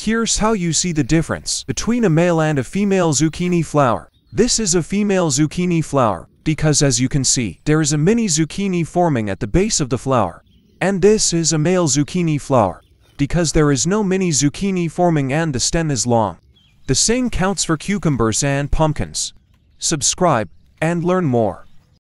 Here's how you see the difference between a male and a female zucchini flower. This is a female zucchini flower, because as you can see, there is a mini zucchini forming at the base of the flower. And this is a male zucchini flower, because there is no mini zucchini forming and the stem is long. The same counts for cucumbers and pumpkins. Subscribe and learn more.